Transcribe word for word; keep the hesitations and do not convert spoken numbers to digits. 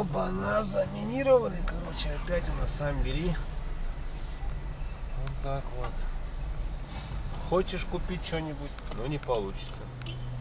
Оба-на, заминировали, короче, опять у нас сам бери. Вот так вот. Хочешь купить что-нибудь, но не получится.